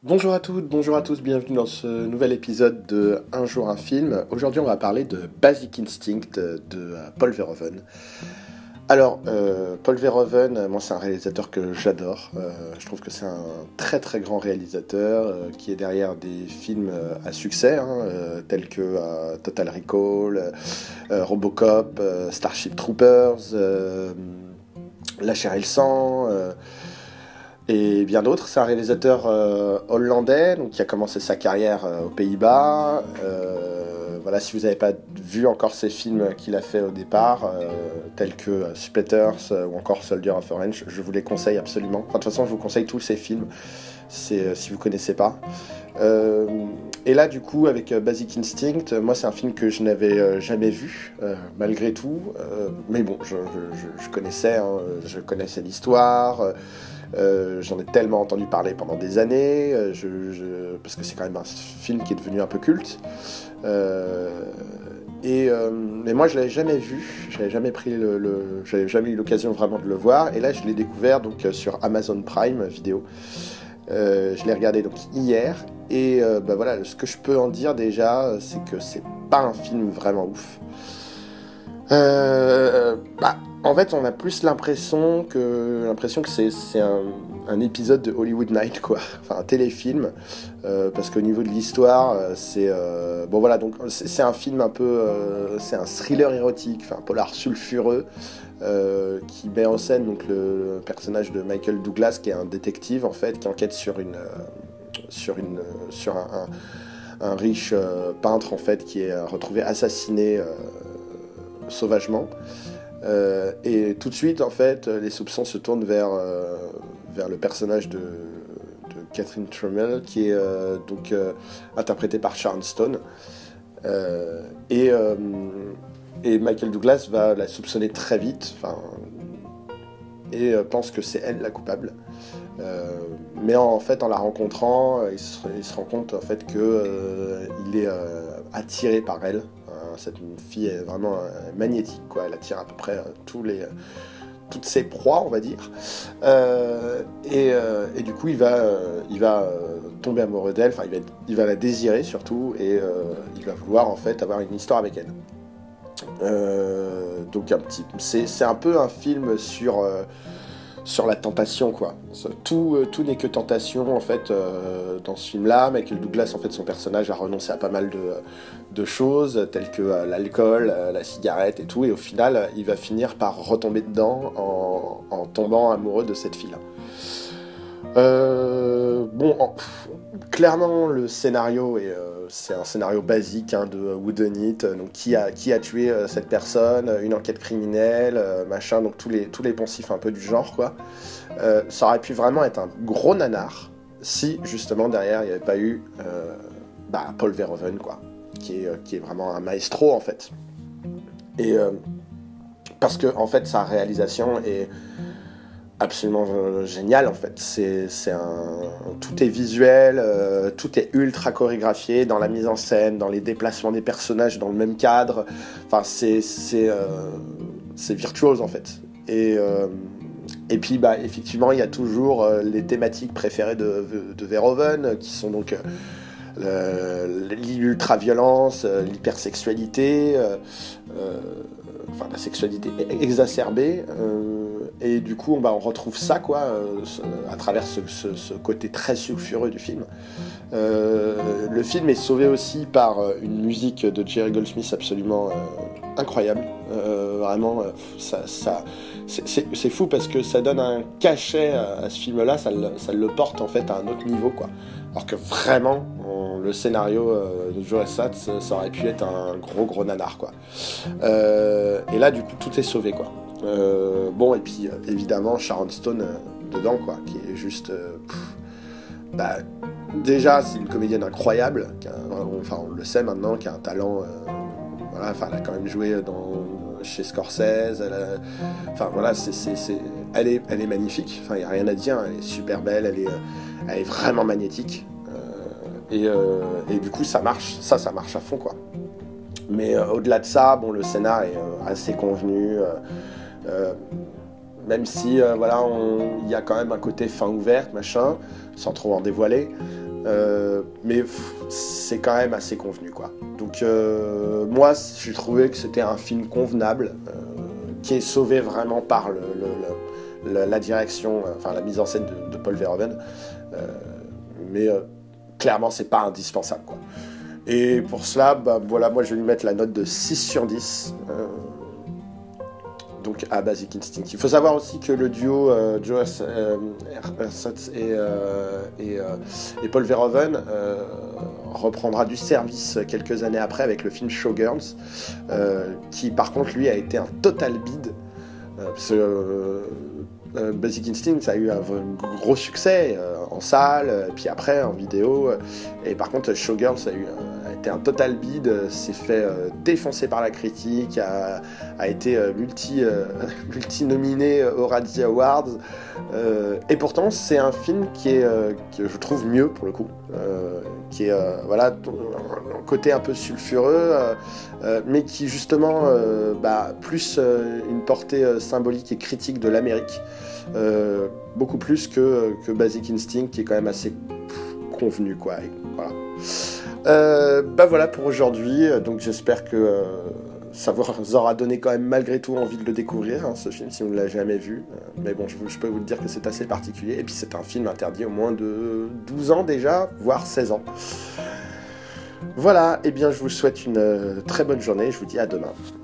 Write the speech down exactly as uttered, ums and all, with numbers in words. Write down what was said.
Bonjour à toutes, bonjour à tous, bienvenue dans ce nouvel épisode de Un jour un film. Aujourd'hui on va parler de Basic Instinct de euh, Paul Verhoeven. Alors, euh, Paul Verhoeven, moi c'est un réalisateur que j'adore. Euh, je trouve que c'est un très très grand réalisateur euh, qui est derrière des films euh, à succès, hein, euh, tels que euh, Total Recall, euh, Robocop, euh, Starship Troopers, euh, La chair et le sang... Euh, et bien d'autres. C'est un réalisateur euh, hollandais donc, qui a commencé sa carrière euh, aux Pays-Bas. Euh, voilà, si vous n'avez pas vu encore ses films qu'il a fait au départ, euh, tels que euh, Splitters euh, ou encore Soldier of Orange, je vous les conseille absolument. Enfin, de toute façon, je vous conseille tous ces films, c'est, euh, si vous ne connaissez pas. Euh, et là, du coup, avec euh, Basic Instinct, euh, moi, c'est un film que je n'avais euh, jamais vu, euh, malgré tout. Euh, mais bon, je, je, je connaissais, hein, je connaissais l'histoire. Euh, Euh, j'en ai tellement entendu parler pendant des années, euh, je, je, parce que c'est quand même un film qui est devenu un peu culte. Euh, et, euh, mais moi, je l'avais jamais vu, j'avais jamais pris le, le, j'avais jamais eu l'occasion vraiment de le voir. Et là, je l'ai découvert donc sur Amazon Prime Vidéo. Euh, je l'ai regardé donc hier. Et euh, bah voilà, ce que je peux en dire déjà, c'est que c'est pas un film vraiment ouf. Euh, bah, en fait, on a plus l'impression que l'impression que c'est, c'est un, un épisode de Hollywood Night, quoi. Enfin, un téléfilm, euh, parce qu'au niveau de l'histoire, c'est euh, bon voilà, donc c'est, c'est un film un peu, euh, c'est un thriller érotique, enfin un polar sulfureux, euh, qui met en scène donc le, le personnage de Michael Douglas, qui est un détective en fait, qui enquête sur une, euh, sur une, sur un, un, un riche euh, peintre en fait, qui est retrouvé assassiné. Euh, sauvagement euh, et tout de suite en fait les soupçons se tournent vers, euh, vers le personnage de, de Catherine Tremell qui est euh, donc euh, interprétée par Sharon Stone euh, et, euh, et Michael Douglas va la soupçonner très vite et euh, pense que c'est elle la coupable euh, mais en, en fait en la rencontrant il se, il se rend compte en fait que euh, il est euh, attiré par elle. Cette fille est vraiment euh, magnétique, quoi. Elle attire à peu près euh, tous les, euh, toutes ses proies, on va dire. Euh, et, euh, et du coup, il va, euh, il va euh, tomber amoureux d'elle. Enfin, il va, il va la désirer surtout, et euh, il va vouloir en fait avoir une histoire avec elle. Euh, donc un petit, c'est, c'est un peu un film sur euh, sur la tentation, quoi. Tout, euh, tout n'est que tentation, en fait, euh, dans ce film-là. Michael Douglas, en fait, son personnage a renoncé à pas mal de, de choses, telles que euh, l'alcool, euh, la cigarette et tout, et au final, il va finir par retomber dedans en, en tombant amoureux de cette fille-là. Euh, bon, en, pff, clairement, le scénario est... Euh, c'est un scénario basique hein, de Whodunit, donc qui a, qui a tué euh, cette personne, une enquête criminelle, euh, machin, donc tous les, tous les poncifs un peu du genre, quoi. Euh, ça aurait pu vraiment être un gros nanar si, justement, derrière, il n'y avait pas eu euh, bah, Paul Verhoeven, quoi, qui est, qui est vraiment un maestro, en fait. Et euh, parce que, en fait, sa réalisation est absolument génial en fait, c'est, c'est un... tout est visuel, euh, tout est ultra chorégraphié dans la mise en scène, dans les déplacements des personnages dans le même cadre, enfin c'est, c'est, euh... c'est virtuose en fait. Et, euh... et puis bah, effectivement il y a toujours euh, les thématiques préférées de, de Verhoeven qui sont donc euh, l'ultra-violence, l'hypersexualité, euh, euh, enfin la sexualité exacerbée, euh, et du coup on, bah, on retrouve ça quoi, euh, à travers ce, ce, ce côté très sulfureux du film. Euh, le film est sauvé aussi par une musique de Jerry Goldsmith absolument euh, incroyable, euh, vraiment euh, ça, ça, c'est, c'est, c'est fou parce que ça donne un cachet à, à ce film-là, ça le, ça le porte en fait à un autre niveau quoi. Alors que vraiment, on, le scénario euh, de Joe Sat, ça, ça aurait pu être un gros gros nanar quoi. Euh, et là, du coup, tout est sauvé quoi. Euh, bon, et puis euh, évidemment, Sharon Stone euh, dedans quoi, qui est juste, euh, pff, bah, déjà, c'est une comédienne incroyable, qui a, enfin, on le sait maintenant, qui a un talent. Euh, voilà, enfin, elle a quand même joué dans chez Scorsese. Elle a, enfin voilà, c'est, c'est, c'est, elle est, elle est magnifique. Enfin, il y a rien à dire. Elle est super belle. Elle est Elle est vraiment magnétique euh, et, euh, et du coup ça marche, ça ça marche à fond quoi. Mais euh, au-delà de ça, bon le scénar est euh, assez convenu, euh, euh, même si euh, voilà il y a quand même un côté fin ouverte machin, sans trop en dévoiler. Euh, mais c'est quand même assez convenu, quoi. Donc euh, moi, j'ai trouvé que c'était un film convenable, euh, qui est sauvé vraiment par le, le, le, la direction, enfin la mise en scène de, de Paul Verhoeven. Euh, mais euh, clairement, c'est pas indispensable, quoi. Et pour cela, bah, voilà, moi je vais lui mettre la note de six sur dix. Euh, donc à Basic Instinct. Il faut savoir aussi que le duo euh, Joe euh, Ersatz et, euh, et, euh, et Paul Verhoeven euh, reprendra du service quelques années après avec le film Showgirls, euh, qui par contre lui a été un total bide. Euh, parce que euh, euh, Basic Instinct, ça a eu un, un gros succès euh, en salle, euh, puis après en vidéo. Euh, et par contre, Showgirls a, eu, euh, a été un total bide, euh, s'est fait euh, défoncer par la critique, a, a été euh, multi, euh, multi-nominé aux Razzie Awards. Euh, et pourtant, c'est un film qui est, euh, que je trouve mieux pour le coup, euh, qui est euh, voilà, un côté un peu sulfureux, euh, euh, mais qui justement euh, bah, plus euh, une portée euh, symbolique et critique de l'Amérique, euh, beaucoup plus que, que Basic Instinct, qui est quand même assez convenu, quoi. Et voilà. Euh, bah voilà pour aujourd'hui. Donc j'espère que euh, ça vous aura donné quand même malgré tout envie de le découvrir, hein, ce film, si vous ne l'avez jamais vu. Euh, mais bon, je, je peux vous dire que c'est assez particulier. Et puis c'est un film interdit au moins de douze ans déjà, voire seize ans. Voilà, et eh bien je vous souhaite une euh, très bonne journée. Je vous dis à demain.